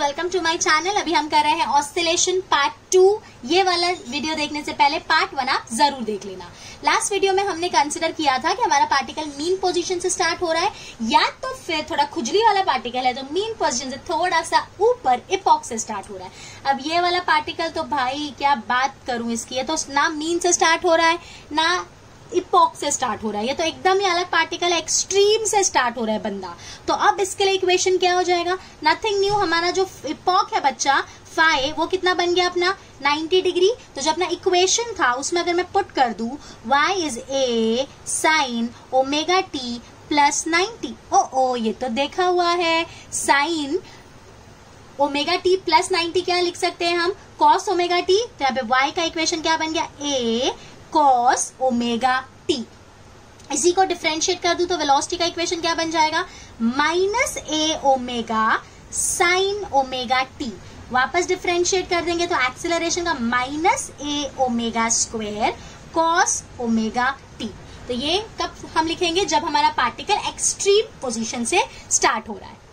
Welcome to my channel. अभी हम कर रहे हैं ऑस्सिलेशन पार्ट 2। ये वाला वीडियो देखने से पहले पार्ट 1 आप जरूर देख लेना। लास्ट वीडियो में हमने कंसिडर किया था कि हमारा पार्टिकल मीन पोजीशन से स्टार्ट हो रहा है या तो फिर थोड़ा खुजली वाला पार्टिकल है तो मीन पोजीशन से थोड़ा सा ऊपर इपॉक्स से स्टार्ट हो रहा है। अब ये वाला पार्टिकल तो भाई क्या बात करूं इसकी, ये तो ना मीन से स्टार्ट हो रहा है ना इपॉक्स से स्टार्ट हो रहा है, ये तो एकदम ही अलग पार्टिकल एक्सट्रीम से स्टार्ट हो रहा है बंदा। तो अब इसके लिए इक्वेशन क्या हो जाएगा, नथिंग न्यू। हमारा जो इपॉक है बच्चा फाई, वो कितना बन गया अपना 90 डिग्री। तो जो अपना इक्वेशन था उसमें अगर मैं पुट कर दूं y is a sine omega t plus 90। ओ ये तो देखा हुआ है, साइन ओमेगा टी प्लस 90 क्या लिख सकते हैं हम, कॉस ओमेगा टी। तो यहाँ पे y का इक्वेशन क्या बन गया, a कॉस ओमेगा टी। इसी को डिफरेंशिएट कर दूं तो वेलोसिटी का इक्वेशन क्या बन जाएगा, minus a omega sine omega t. वापस डिफरेंशिएट कर देंगे तो एक्सेलरेशन का minus a omega square cos omega t. तो ये कब हम लिखेंगे, जब हमारा पार्टिकल एक्सट्रीम पोजीशन से स्टार्ट हो रहा है।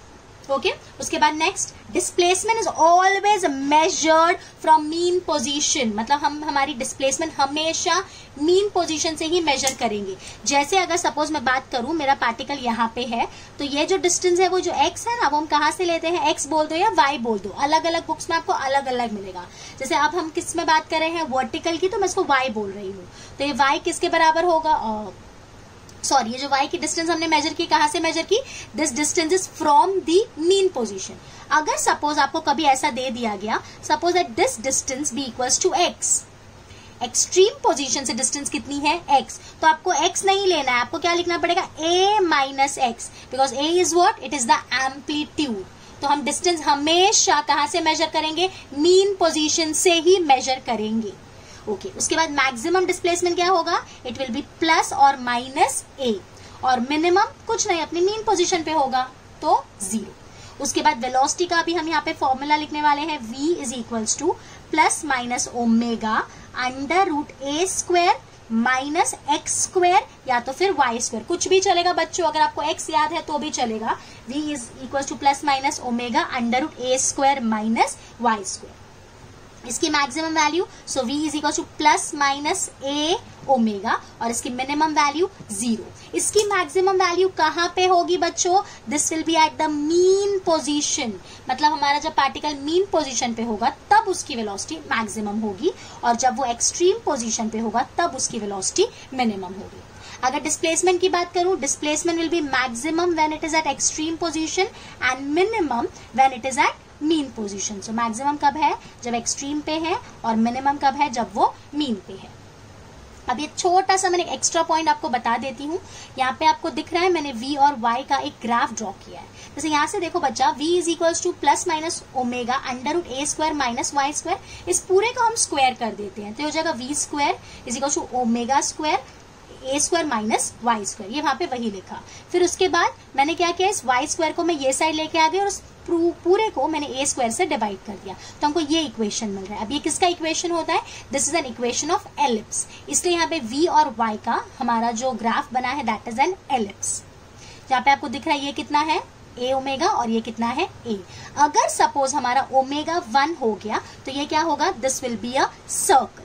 ओके उसके बाद next, displacement is always measured from mean position. मतलब हम हमारी डिस्प्लेसमेंट हमेशा मीन पोजीशन से ही मेजर करेंगे। जैसे अगर सपोज मैं बात करूं मेरा पार्टिकल यहाँ पे है तो ये जो डिस्टेंस है वो जो x है ना, वो हम कहाँ से लेते हैं, x बोल दो या y बोल दो, अलग अलग बुक्स में आपको अलग अलग मिलेगा। जैसे अब हम किस में बात कर रहे हैं, वर्टिकल की, तो मैं इसको y बोल रही हूँ। तो ये y किसके बराबर होगा, सॉरी ये जो y की डिस्टेंस हमने मेजर की, कहां से मेजर की, this distance is from the mean position. अगर सपोज आपको कभी ऐसा दे दिया गया, suppose that this distance be equals to x, extreme position से डिस्टेंस कितनी है x, तो आपको x नहीं लेना है, आपको क्या लिखना पड़ेगा, a minus x, because a is what, it is the amplitude. तो हम डिस्टेंस हमेशा कहां से मेजर करेंगे, मीन पोजीशन से ही मेजर करेंगे। ओके उसके बाद मैक्सिमम डिस्प्लेसमेंट क्या होगा, इट विल बी प्लस और माइनस ए, और मिनिमम कुछ नहीं अपनी मीन पोजीशन पे होगा तो 0। उसके बाद वेलोसिटी का भी हम यहाँ पे फॉर्मूला लिखने वाले हैं, v is equals to plus minus omega under root a square minus x square या तो फिर वाई स्क्वायर, कुछ भी चलेगा बच्चों, अगर आपको x याद है तो भी चलेगा। v is equals to plus minus omega under root a square minus y square. इसकी maximum value, so v is equal to plus minus a omega, और इसकी मिनिमम वैल्यू 0। इसकी मैक्सिमम वैल्यू कहाँ पे होगी बच्चों, this will be at the mean position. मतलब हमारा जब पार्टिकल मीन पोजीशन पे होगा तब उसकी वेलोसिटी मैक्सिमम होगी, और जब वो एक्सट्रीम पोजीशन पे होगा तब उसकी वेलोसिटी मिनिमम होगी। अगर डिस्प्लेसमेंट की बात करूं, displacement will be maximum when it is at extreme position and minimum when it is at mean position. So maximum कब है, जब एक्सट्रीम पे है, और मिनिमम कब है, जब वो मीन पे है। अब ये छोटा सा मैंने एक्स्ट्रा पॉइंट आपको बता देती हूँ। यहाँ पे आपको दिख रहा है मैंने v और y का एक ग्राफ ड्रॉ किया है। जैसे यहाँ से देखो बच्चा, v is equals to plus minus omega under root a square minus y square. इस पूरे को हम स्क्वायर कर देते हैं तो हो जाएगा v square is equals to omega square a square minus y square. ये वहां पे वही लिखा। फिर उसके बाद मैंने क्या किया, इस वाई स्क्वायर को मैं ये साइड लेके आ गई और उस पूरे को मैंने ए स्क्वायर से डिवाइड कर दिया, तो हमको ये इक्वेशन मिल रहा है। अब ये किसका इक्वेशन होता है, this is an equation of ellipse. इसलिए यहाँ पे v और y का हमारा जो ग्राफ बना है दैट इज एन एलिप्स। जहाँ पे आपको दिख रहा है ये कितना है, a ओमेगा, और ये कितना है a। अगर सपोज हमारा ओमेगा 1 हो गया तो ये क्या होगा, this will be a circle.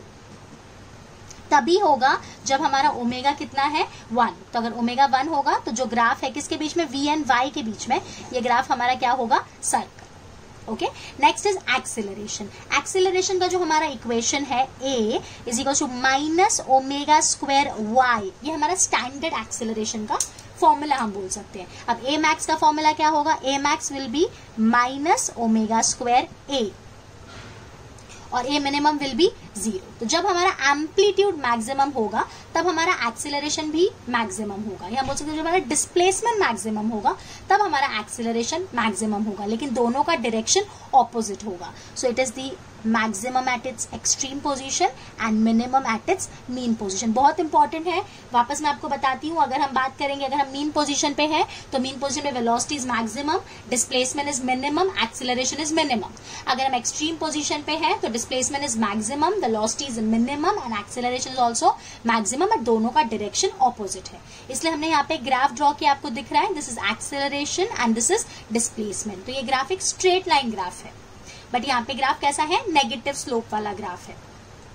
तभी होगा जब हमारा ओमेगा कितना है 1। तो अगर ओमेगा 1 होगा तो जो ग्राफ है किसके बीच में, v एंड y के बीच में, ये ग्राफ हमारा क्या होगा, circle. Okay next is acceleration. Acceleration का जो हमारा इक्वेशन है a is equal to minus omega square y, ये हमारा स्टैंडर्ड एक्सेलरेशन का फॉर्मूला हम बोल सकते हैं। अब a मैक्स का फॉर्मूला क्या होगा, a max will be minus omega square a, और ए मिनिमम विल बी 0। तो जब हमारा एम्पलीट्यूड मैक्सिमम होगा तब हमारा एक्सेलरेशन भी मैक्सिमम होगा। या बोल सकते हैं जब हमारा डिस्प्लेसमेंट मैक्सिमम होगा तब हमारा एक्सेलरेशन मैक्सिमम होगा, लेकिन दोनों का डायरेक्शन ऑपोजिट होगा। So it is the maximum at its extreme position and minimum at its mean position. बहुत इंपॉर्टेंट है, वापस मैं आपको बताती हूँ। अगर हम बात करेंगे, अगर हम मीन पोजीशन पे है तो मीन पोजीशन में velocity is maximum, displacement is minimum, acceleration is minimum. अगर हम एक्सट्रीम पोजीशन पे है तो displacement is maximum, velocity is minimum and acceleration is also maximum, but दोनों का डायरेक्शन ऑपोजिट है। इसलिए हमने यहाँ पे ग्राफ ड्रॉ किया, आपको दिख रहा है, this is acceleration and this is displacement. तो ये ग्राफ एक स्ट्रेट लाइन ग्राफ है, बट यहाँ पे ग्राफ कैसा है, नेगेटिव स्लोप वाला ग्राफ है।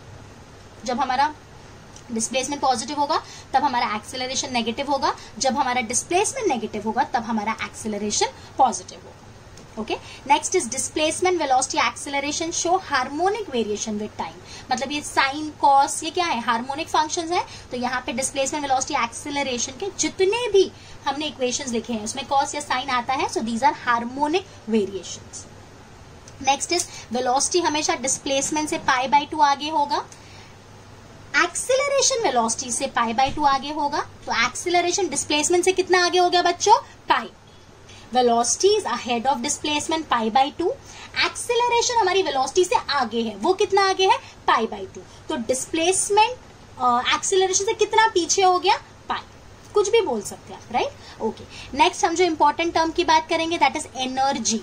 जब हमारा डिस्प्लेसमेंट पॉजिटिव होगा तब हमारा एक्सीलरेशन नेगेटिव होगा, जब हमारा डिस्प्लेसमेंट नेगेटिव होगा तब हमारा एक्सीलरेशन पॉजिटिव होगा। Okay, next is displacement, velocity, acceleration show harmonic variation with time. मतलब ये साइन, कॉस, ये क्या है, हार्मोनिक फंक्शंस है। तो यहाँ पे डिस्प्लेसमेंट, वेलोसिटी, एक्सीलरेशन के जितने भी हमने इक्वेशंस लिखे हैं उसमें कॉस या साइन आता है, so these are harmonic variations. Next is velocity हमेशा डिस्प्लेसमेंट से π/2 आगे होगा, एक्सीलरेशन वेलोसिटी से π/2 आगे होगा। तो एक्सीलरेशन डिस्प्लेसमेंट से कितना आगे हो गया बच्चों, π। Velocity is ahead of displacement π/2, acceleration हमारी वेलोसिटी से आगे है, वो कितना आगे है, π/2। तो डिस्प्लेसमेंट एक्सीलरेशन से कितना पीछे हो गया, π। कुछ भी बोल सकते हैं आप, राइट। ओके, नेक्स्ट हम जो इंपॉर्टेंट टर्म की बात करेंगे दैट इज एनर्जी।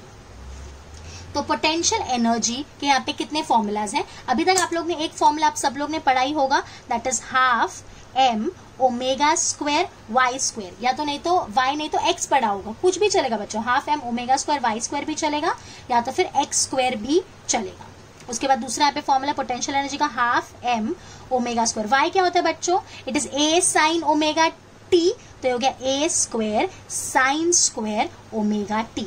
तो पोटेंशियल एनर्जी के यहाँ पे कितने फॉर्मूलाज हैं, अभी तक आप लोग ने एक फॉर्मूला आप सब लोग ने पढ़ा ही होगा, that is half m omega square y square, या तो नहीं तो y नहीं तो x पढ़ा होगा, कुछ भी चलेगा बच्चों, half m omega square y square भी चलेगा, या तो फिर x स्क्वायर भी चलेगा। उसके बाद दूसरा यहाँ पे फॉर्मूला पोटेंशियल एनर्जी का half m omega square, y क्या होता है बच्चों, it is a sine omega t, तो हो गया a square sine square omega t।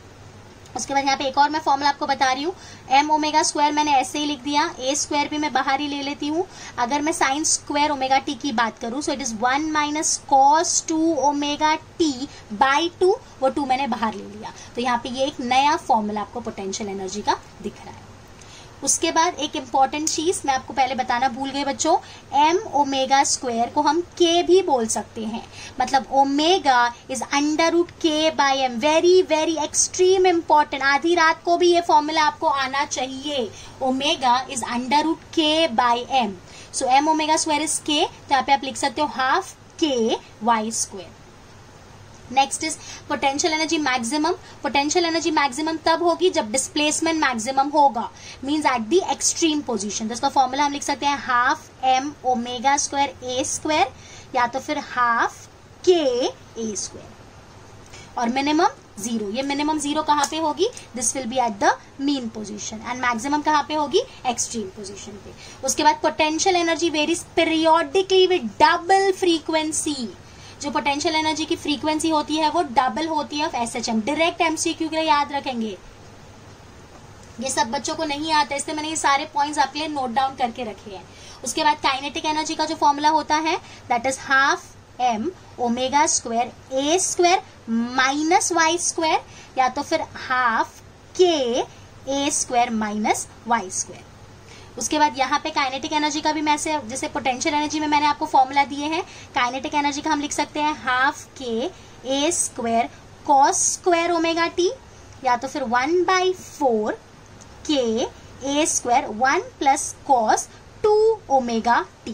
उसके बाद यहाँ पे एक और मैं फॉर्मूला आपको बता रही हूँ, m ओमेगा स्क्वायर मैंने ऐसे ही लिख दिया, a स्क्वायर भी मैं बाहर ही ले लेती हूँ। अगर मैं साइन स्क्वायर ओमेगा t की बात करूँ so it is 1 minus cos 2 omega t by 2, वो 2 मैंने बाहर ले लिया। तो यहाँ पे ये एक नया फॉर्मूला आपको पोटेंशियल एनर्जी का दिख रहा है। उसके बाद एक इंपॉर्टेंट चीज मैं आपको पहले बताना भूल गई बच्चों, m ओमेगा स्क्वायर को हम k भी बोल सकते हैं, मतलब omega is under root k by m, very very extreme important. आधी रात को भी ये फॉर्मूला आपको आना चाहिए, omega is under root k by m. So m omega square is k, तो यहाँ पे आप लिख सकते हो half k y square. Next is potential energy maximum. Potential energy maximum तब होगी जब डिस्प्लेसमेंट मैक्सिमम होगा, means at the extreme position. तो इसका फॉर्मूला हम लिख सकते हैं half m omega square a square, या तो फिर हाफ k a स्क्वायर। और मिनिमम 0, ये मिनिमम 0 कहाँ पे होगी, this will be at the mean position, and maximum कहाँ पे होगी, एक्सट्रीम पोजीशन पे। उसके बाद potential energy varies periodically with double frequency. जो पोटेंशियल एनर्जी की फ्रीक्वेंसी होती है वो डबल होती है ऑफ SHM। डायरेक्ट MCQ के लिए याद रखेंगे, ये सब बच्चों को नहीं आता, इसलिए मैंने ये सारे पॉइंट्स आपके लिए नोट डाउन करके रखे हैं। उसके बाद काइनेटिक एनर्जी का जो फॉर्मूला होता है that is half m omega square a square minus y square, या तो फिर half k a square minus y square. उसके बाद यहाँ पे काइनेटिक एनर्जी का भी मैं ऐसे, जैसे पोटेंशियल एनर्जी में मैंने आपको फॉर्मूला दिए हैं, काइनेटिक एनर्जी का हम लिख सकते हैं half k a square cos square omega t, या तो फिर 1/4 k a square 1 plus cos 2 omega t।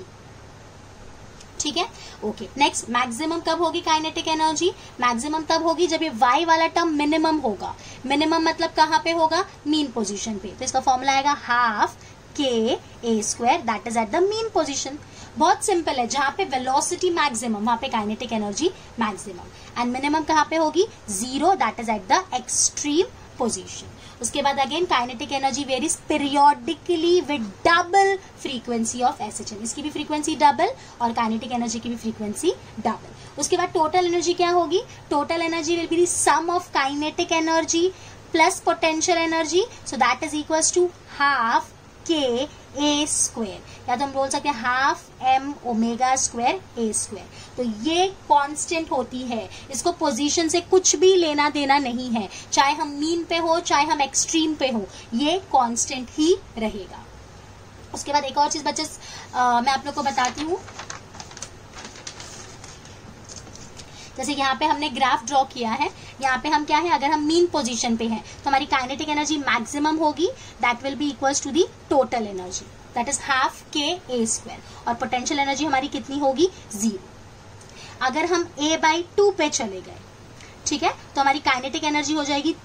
ठीक है, ओके। नेक्स्ट, मैक्सिमम कब होगी काइनेटिक एनर्जी, मैक्सिमम तब होगी जब ये y वाला टर्म मिनिमम होगा। मिनिमम मतलब कहाँ पे होगा, मीन पोजीशन पे। तो इसका फॉर्मूला आएगा half k a square that is at the mean position. बहुत सिंपल है, जहां पे वेलोसिटी मैक्सिमम वहां पे kinetic energy maximum, and minimum कहाँ पे होगी, 0 that is at the extreme position. उसके बाद again kinetic energy varies periodically with double frequency of SHM। इसकी भी फ्रीक्वेंसी डबल और काइनेटिक एनर्जी की भी फ्रीक्वेंसी डबल। उसके बाद टोटल एनर्जी क्या होगी, total energy will be the sum of kinetic energy plus potential energy, so that is equals to half k a square, या तो हम बोल सकते हैं half m omega square a square. तो ये कांस्टेंट होती है, इसको पोजीशन से कुछ भी लेना देना नहीं है, चाहे हम मीन पे हो चाहे हम एक्सट्रीम पे हो, ये कांस्टेंट ही रहेगा। उसके बाद एक और चीज बच्चे मैं आप लोग को बताती हूँ, जैसे यहाँ पे हमने ग्राफ ड्रॉ किया है, यहाँ पे हम क्या है, अगर हम मीन पोजीशन पे हैं तो हमारी काइनेटिक एनर्जी मैक्सिमम होगी, that will be equals to the total energy, that is half k a square, और पोटेंशियल एनर्जी हमारी कितनी होगी, 0। अगर हम a/2 पे चले गए, ठीक है, तो हमारी काइनेटिक एनर्जी हो जाएगी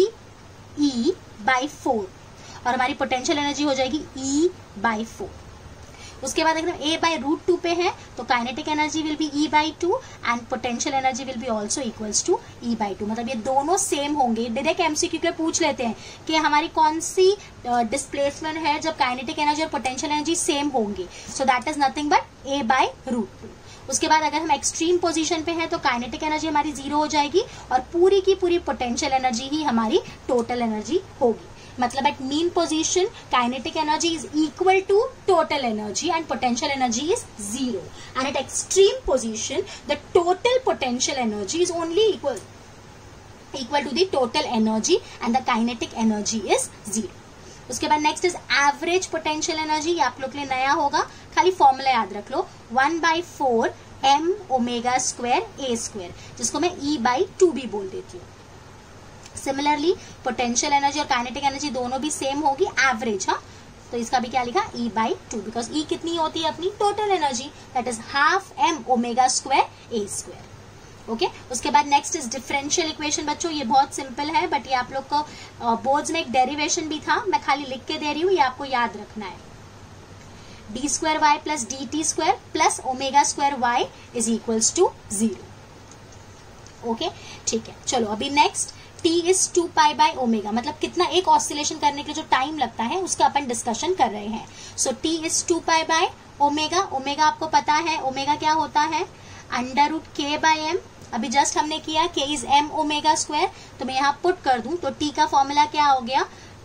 3e/4 और हमारी पोटेंशियल एनर्जी हो जाएगी e/4। उसके बाद अगर हम a/√2 पे हैं तो kinetic energy will be e/2 and potential energy will be also equals to e/2। मतलब ये दोनों सेम होंगे। डायरेक्ट एमसीक्यू के पूछ लेते हैं कि हमारी कौन सी डिस्प्लेसमेंट है जब काइनेटिक एनर्जी और पोटेंशियल एनर्जी सेम होंगी, so that is nothing but a/√2। उसके बाद अगर हम एक्सट्रीम पोजीशन पे हैं तो काइनेटिक एनर्जी हमारी 0 हो जाएगी और पूरी की पूरी पोटेंशियल एनर्जी ही हमारी टोटल एनर्जी होगी। मतलब at mean position kinetic energy is equal to total energy and potential energy is 0, and at extreme position the total potential energy is only equal to the total energy and the kinetic energy is 0। उसके बाद next is average potential energy. ये आप लोग के लिए नया होगा, खाली फॉर्मूला याद रख लो, 1/4 mω² a², जिसको मैं e/2 भी बोल देती हूँ। सिमिलरली पोटेंशियल एनर्जी और काइनेटिक एनर्जी दोनों भी सेम होगी, एवरेज, हाँ, तो इसका भी क्या लिखा, e/2, बिकॉज e कितनी होती है अपनी total energy, that is half mω² a²। Okay, उसके बाद नेक्स्ट इज डिफरेंशियल इक्वेशन। बच्चों ये बहुत सिंपल है, बट ये आप लोग को बोर्ड्स में एक डेरिवेशन भी था, मैं खाली लिख के दे रही हूँ, ये आपको याद रखना है। d² plus dt² plus ω² is equals to 0। Okay, ठीक है, चलो अभी नेक्स्ट t इज 2π/ω, मतलब कितना एक ऑसिलेशन करने के लिए जो टाइम लगता है उसका अपन डिस्कशन कर रहे हैं। सो t इज 2π/ω, ओमेगा आपको पता है, ओमेगा क्या होता है, √k/m। अभी जस्ट हमने किया k इज mω², तो मैं यहाँ पुट कर दूं तो t का फॉर्मूला क्या हो गया,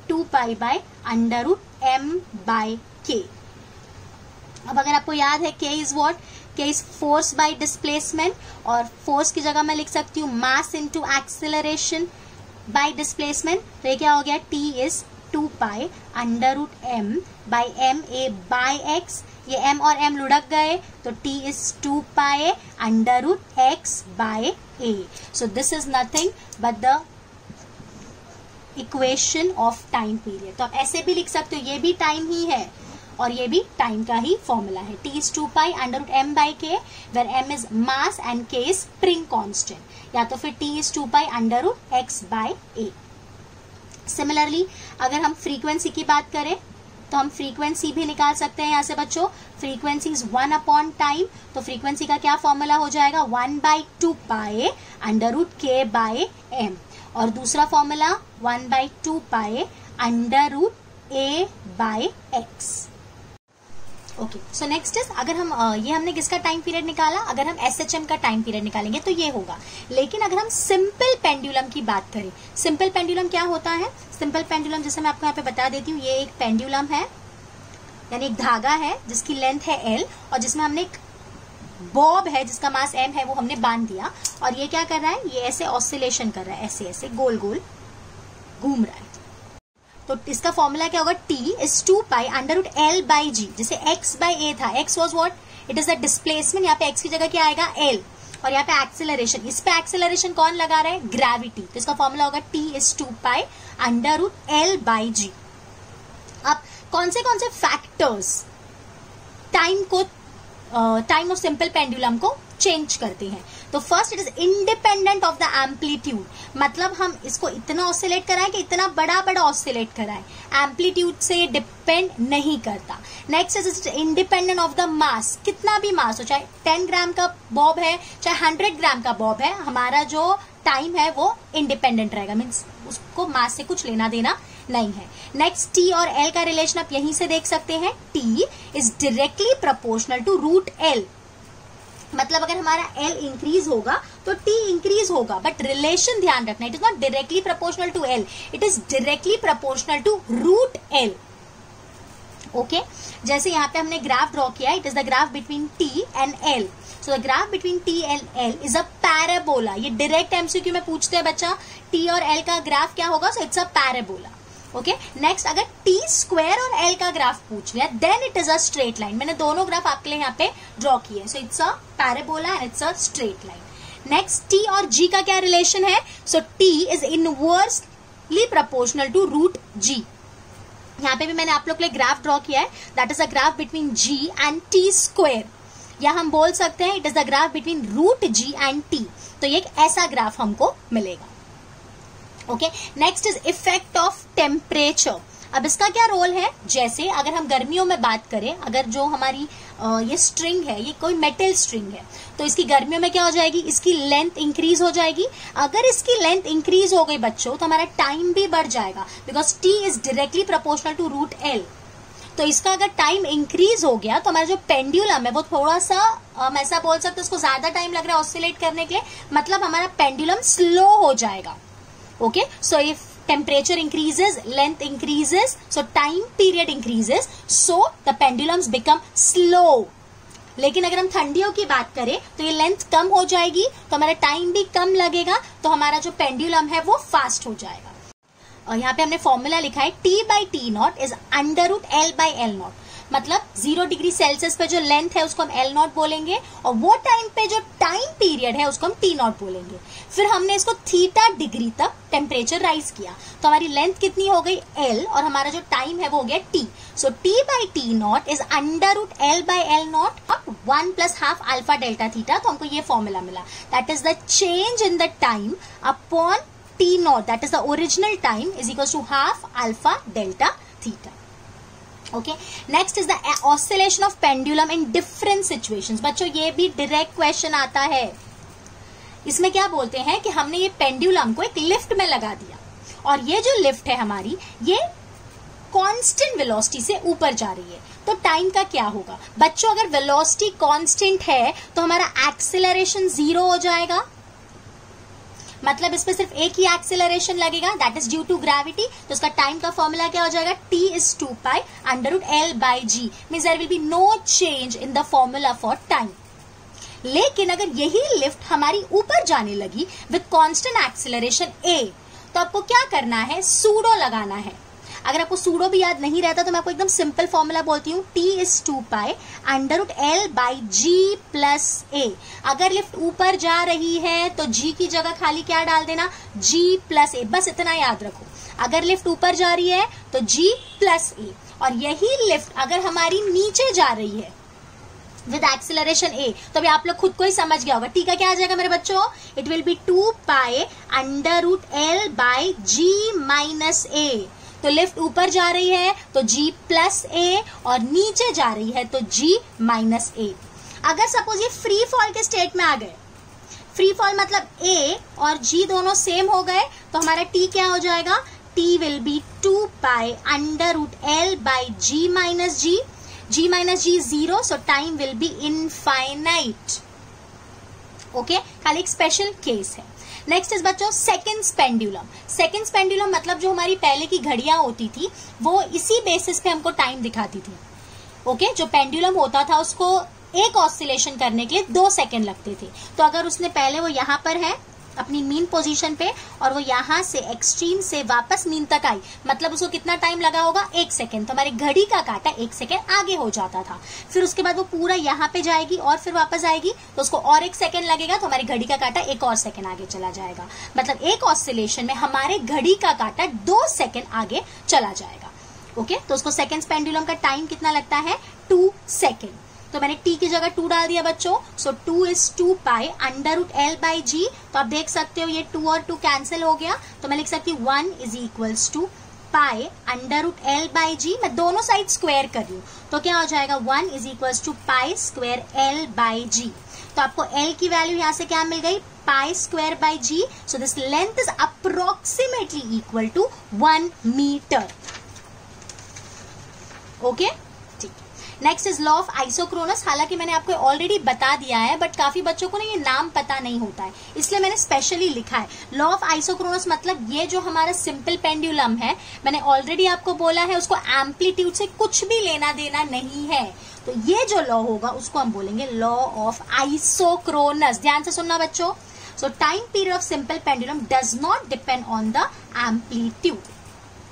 2π/√m/k। अब अगर आपको याद है k is what, k is force by displacement, और फोर्स की जगह मैं लिख सकती हूँ mass into acceleration by displacement, तो ये क्या हो गया, t इज 2π√m/ma/x। ये m और m लुढ़क गए तो t is 2π√x/a। So this is nothing but the equation of time period. तो आप ऐसे भी लिख सकते हो, ये भी टाइम ही है और ये भी टाइम का ही फॉर्मूला है। t is 2π√m/k where m is mass and k is spring constant, या तो फिर t इज 2π√x/a। सिमिलरली अगर हम फ्रीक्वेंसी की बात करें तो हम फ्रीक्वेंसी भी निकाल सकते हैं यहाँ से बच्चों। फ्रीक्वेंसी इज 1/टाइम, तो फ्रीक्वेंसी का क्या फॉर्मूला हो जाएगा, 1/2π√k/m, और दूसरा formula 1/2π√a/x। Okay, so next is, अगर हम ये हमने किसका टाइम पीरियड निकाला, अगर हम SHM का टाइम पीरियड निकालेंगे तो ये होगा। लेकिन अगर हम सिंपल पेंडुलम की बात करें, सिंपल पेंडुलम क्या होता है, सिंपल पेंडुलम जैसे मैं आपको यहाँ पे बता देती हूँ, ये एक पेंडुलम है, यानी एक धागा है जिसकी लेंथ है L, और जिसमें हमने एक बॉब है जिसका मास M है, वो हमने बांध दिया, और ये क्या कर रहा है, ये ऐसे ऑसिलेशन कर रहा है, ऐसे ऐसे गोल गोल घूम रहा है। तो इसका फॉर्मूला क्या होगा, t इज 2π√L/g, जैसे x/a था, x was what, it is the displacement, यहाँ पे x की जगह क्या आएगा, L, और यहाँ पे एक्सेलरेशन, इस पे एक्सेलरेशन कौन लगा रहा है, ग्रेविटी, तो इसका फॉर्मूला होगा t इज 2π√L/g। अब कौन से factors time of simple pendulum को चेंज करते हैं, तो first it is independent of the amplitude, मतलब हम इसको इतना ऑसिलेट कराएं कि इतना बड़ा ऑसिलेट कराएं, एम्पलीट्यूड से डिपेंड नहीं करता। Next is independent of the mass, कितना भी मास हो, चाहे 10 ग्राम का बॉब है चाहे 100 ग्राम का बॉब है, हमारा जो टाइम है वो इंडिपेंडेंट रहेगा, मीन्स उसको मास से कुछ लेना देना नहीं है। नेक्स्ट t और l का रिलेशन आप यहीं से देख सकते हैं, t is directly proportional to √L, मतलब अगर हमारा L इंक्रीज होगा तो T इंक्रीज होगा, बट रिलेशन ध्यान रखना, it is not directly proportional to L, it is directly proportional to √L। Okay, जैसे यहाँ पे हमने ग्राफ ड्रॉ किया, it is the graph between T and L, so the graph between T and L is a parabola. ये direct MCQ में पूछते हैं बच्चा, T और L का ग्राफ क्या होगा, so it's a parabola. Okay, next अगर t² और L का ग्राफ पूछ लिया, then it is a straight line. मैंने दोनों ग्राफ आपके लिए यहाँ पे ड्रॉ किए, so it's a parabola and it's a straight line. Next T और जी का क्या रिलेशन है? So T is inversely proportional to root G. यहाँ पे भी मैंने आप लोग के लिए ग्राफ ड्रॉ किया है, that is a graph between G and T square, या हम बोल सकते हैं it is the graph between root G and T. तो ये एक ऐसा ग्राफ हमको मिलेगा। Okay, next is effect of temperature. अब इसका क्या रोल है? जैसे अगर हम गर्मियों में बात करें, अगर जो हमारी ये स्ट्रिंग है, ये कोई मेटल स्ट्रिंग है, तो इसकी गर्मियों में क्या हो जाएगी? इसकी लेंथ इंक्रीज हो जाएगी। अगर इसकी लेंथ इंक्रीज हो गई बच्चों, तो हमारा टाइम भी बढ़ जाएगा, because T is directly proportional to root L. तो इसका अगर टाइम इंक्रीज हो गया तो हमारा जो पेंडुलम है वो थोड़ा सा हम ऐसा बोल सकते हैं उसको ज्यादा टाइम लग रहा है ऑसिलेट करने के लिए, मतलब हमारा पेंडुलम स्लो हो जाएगा। Okay, so if temperature increases, length increases, so time period increases, so the pendulums become slow. लेकिन अगर हम ठंडियों की बात करें तो ये लेंथ कम हो जाएगी, तो हमारा टाइम भी कम लगेगा, तो हमारा जो पेंडुलम है वो फास्ट हो जाएगा। और यहाँ पे हमने फॉर्मूला लिखा है T by T naught is under root L by L naught, मतलब 0 डिग्री सेल्सियस पे जो लेंथ है उसको हम L नॉट बोलेंगे, और वो टाइम पे जो टाइम पीरियड है उसको हम T नॉट बोलेंगे। फिर हमने इसको थीटा डिग्री तक टेम्परेचर राइज किया, तो हमारी लेंथ कितनी हो गई? L, और हमारा जो टाइम है वो हो गया T। सो T by T naught is under root L by L naught, 1 plus half alpha delta theta. तो हमको ये फॉर्मूला मिला, that is the change in the time upon T naught, that is the original time, is equal to half alpha delta theta. Okay, next is the oscillation of pendulum in different situations. बच्चों ये भी direct question आता है। इसमें क्या बोलते हैं कि हमने ये पेंडुलम को एक लिफ्ट में लगा दिया, और ये जो लिफ्ट है हमारी ये कांस्टेंट वेलोसिटी से ऊपर जा रही है, तो टाइम का क्या होगा? बच्चों अगर वेलोसिटी कांस्टेंट है तो हमारा एक्सेलरेशन 0 हो जाएगा, मतलब इस पे सिर्फ एक ही एक्सेलरेशन लगेगा, that is due to gravity. तो उसका टाइम का फॉर्मूला क्या हो जाएगा? T is 2 pi under root L by G, means there will be no change in the formula for time. लेकिन अगर यही लिफ्ट हमारी ऊपर जाने लगी विद कांस्टेंट एक्सेलरेशन A, तो आपको क्या करना है? सूडो लगाना है। अगर आपको सूडो भी याद नहीं रहता तो मैं आपको एकदम सिंपल फॉर्मूला बोलती हूँ, T is 2 pi under root L by G plus A। अगर लिफ्ट ऊपर जा रही है तो G की जगह खाली क्या डाल देना? G प्लस A, बस इतना याद रखो। अगर लिफ्ट ऊपर जा रही है तो G प्लस A, और यही लिफ्ट अगर हमारी नीचे जा रही है विद एक्सेलरेशन A, तो अभी आप लोग खुद को ही समझ गया होगा। T का क्या आ जाएगा मेरे बच्चों? It will be 2 pi under root L by G minus A। तो लिफ्ट ऊपर जा रही है तो G प्लस A, और नीचे जा रही है तो G माइनस A। अगर सपोज ये फ्री फॉल के स्टेट में आ गए, फ्री फॉल मतलब A और G दोनों सेम हो गए, तो हमारा T क्या हो जाएगा? T will be 2 pi under root L by G minus G, G minus G 0, so time will be infinite. Okay, खाली एक स्पेशल केस है। नेक्स्ट इज बच्चों सेकंड पेंडुलम। सेकंड पेंडुलम मतलब जो हमारी पहले की घड़ियां होती थी वो इसी बेसिस पे हमको टाइम दिखाती थी। ओके, जो पेंडुलम होता था उसको एक ऑसिलेशन करने के लिए 2 सेकंड लगते थे। तो अगर उसने पहले वो यहाँ पर है अपनी मीन पोजीशन पे, और वो यहाँ से एक्सट्रीम से वापस मीन तक आई, मतलब उसको कितना टाइम लगा होगा? 1 सेकंड। तो हमारी घड़ी का काटा 1 सेकंड आगे हो जाता था। फिर उसके बाद वो पूरा यहाँ पे जाएगी और फिर वापस आएगी, तो उसको और 1 सेकंड लगेगा, तो हमारी घड़ी का काटा 1 और सेकंड आगे चला जाएगा। मतलब एक ऑसिलेशन में हमारे घड़ी का काटा 2 सेकंड आगे चला जाएगा। ओके, तो उसको सेकंड पेंडुलम का टाइम कितना लगता है? 2 सेकंड। तो मैंने T की जगह 2 डाल दिया बच्चों, सो 2 is 2 pi under root L by G। तो आप देख सकते हो ये 2 और 2 कैंसिल हो गया, तो मैं लिख सकती हूँ 1 is equals to pi under root L by G। मैं दोनों साइड स्क्वायर कर रही हूँ, तो क्या हो जाएगा? 1 is equals to pi square L by G। तो आपको L की वैल्यू यहाँ से क्या मिल गई? pi square by G। So this length is approximately equal to 1 metre. Okay, next is law of isochronous. हालांकि मैंने आपको ऑलरेडी बता दिया है, बट काफी बच्चों को ना ये नाम पता नहीं होता है, इसलिए मैंने स्पेशली लिखा है। लॉ ऑफ आइसोक्रोनस मतलब ये जो हमारा सिंपल पेंडुलम है, मैंने ऑलरेडी आपको बोला है उसको एम्पलीट्यूड से कुछ भी लेना देना नहीं है। तो ये जो लॉ होगा उसको हम बोलेंगे लॉ ऑफ आइसोक्रोनस। ध्यान से सुनना बच्चों। So time period of simple pendulum does not depend on the amplitude.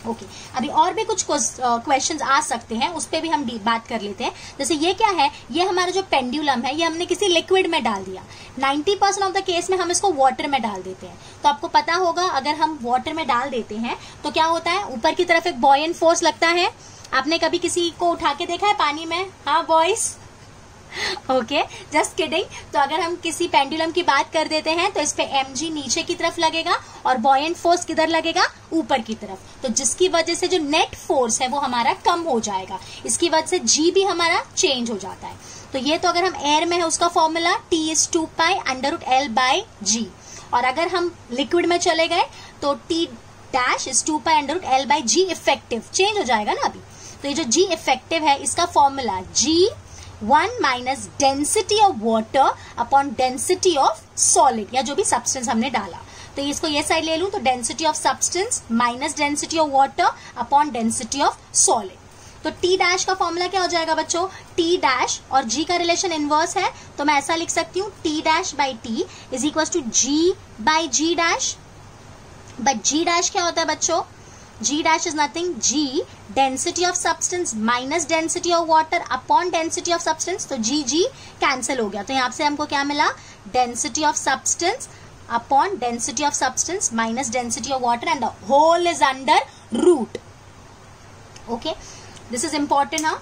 Okay अभी और भी कुछ क्वेश्चंस आ सकते हैं, उस पे भी हम बात कर लेते हैं। जैसे ये क्या है, ये हमारा जो पेंडुलम है ये हमने किसी लिक्विड में डाल दिया। 90% ऑफ द केस में हम इसको वाटर में डाल देते हैं। तो आपको पता होगा अगर हम वाटर में डाल देते हैं तो क्या होता है, ऊपर की तरफ एक बॉयंट फोर्स लगता है। आपने कभी किसी को उठा के देखा है पानी में? हाँ बॉयज, ओके जस्ट किडिंग। तो अगर हम किसी पेंडुलम की बात कर देते हैं तो इस पे mg नीचे की तरफ लगेगा और बॉयंट फोर्स किधर लगेगा, ऊपर की तरफ। तो जिसकी वजह से जो नेट फोर्स है वो हमारा कम हो जाएगा, इसकी वजह से g भी हमारा चेंज हो जाता है। तो ये तो अगर हम एयर में है उसका formula T is 2 pi √L/g, और अगर हम लिक्विड में चले गए तो T dash is 2 pi √L/g effective change हो जाएगा ना अभी। तो ये जो g इफेक्टिव है इसका फॉर्मूला G1 minus density of water upon density of solid, या जो भी सब्सटेंस हमने डाला। तो इसको ये साइड ले लूं तो density of substance minus density of water upon density of solid. तो T डैश का फॉर्मूला क्या हो जाएगा बच्चों, T डैश और G का रिलेशन इनवर्स है, तो मैं ऐसा लिख सकती हूँ T dash by T is equal to G by G dash. But G dash क्या होता है बच्चों, G dash is nothing, G density of substance minus density of water upon density of substance। तो G कैंसिल हो गया, तो यहाँ से हमको क्या मिला, density of substance upon density of substance minus density of water and the whole is under root। Okay, this is important हाँ।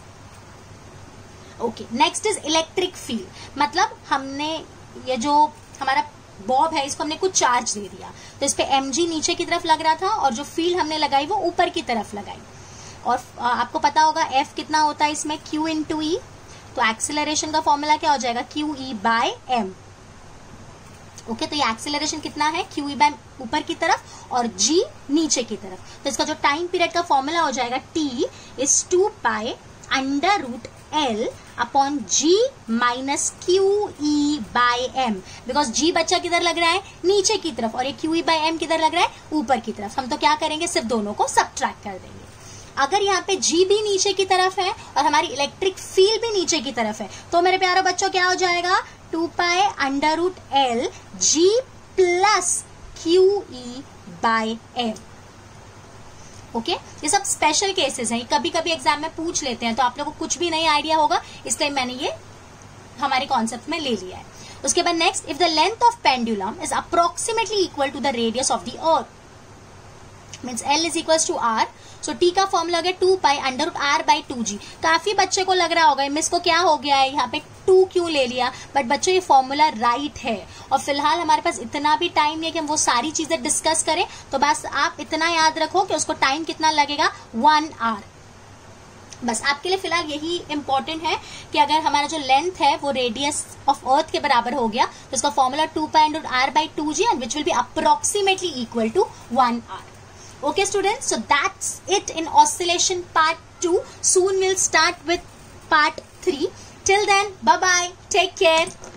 Okay, next is electric field, मतलब हमने ये जो हमारा बॉब है इसको हमने कुछ चार्ज दे दिया, तो इस पे mg नीचे की तरफ लग रहा था और जो फील्ड हमने लगाई वो ऊपर की तरफ लगाई। और आपको पता होगा f कितना होता है इसमें, q इंटू ई। तो एक्सेलरेशन का फॉर्मूला क्या हो जाएगा, QE बाय m। ओके, तो ये एक्सेलरेशन कितना है, QE बाय ऊपर की तरफ और g नीचे की तरफ। तो इसका जो टाइम पीरियड का फॉर्मूला हो जाएगा T is 2 pi under root L upon G minus QE by M, because G बच्चा किधर लग रहा है, नीचे की तरफ, और ये QE बाय M किधर लग रहा है, ऊपर की तरफ। हम तो क्या करेंगे, सिर्फ दोनों को सब्ट्रैक्ट कर देंगे। अगर यहाँ पे G भी नीचे की तरफ है और हमारी इलेक्ट्रिक फील्ड भी नीचे की तरफ है तो मेरे प्यारे बच्चों क्या हो जाएगा, 2 pi under root L G plus QE by M। Okay, ये सब स्पेशल केसेस हैं, कभी कभी एग्जाम में पूछ लेते हैं, तो आप लोगों को कुछ भी नहीं आइडिया होगा, इसलिए मैंने ये हमारे कॉन्सेप्ट में ले लिया है। उसके बाद next, if the length of pendulum is approximately equal to the radius of the earth means L is equal to R, सो T का फॉर्मूला है 2 pi under root R by 2G। काफी बच्चे को लग रहा होगा मिस को क्या हो गया है, यहाँ पे 2 क्यों ले लिया, बट बच्चों ये फॉर्मूला राइट है। और फिलहाल हमारे पास इतना भी टाइम नहीं है कि हम वो सारी चीजें डिस्कस करें, तो बस आप इतना याद रखो कि उसको टाइम कितना लगेगा, 1 आवर। बस आपके लिए फिलहाल यही इंपॉर्टेंट है कि अगर हमारा जो लेंथ है वो रेडियस ऑफ अर्थ के बराबर हो गया तो इसका formula 2 pi under root R by 2G and which will be approximately equal to 1 hour. Okay students, so that's it in oscillation part 2. Soon we'll start with part 3. Till then, bye bye, take care.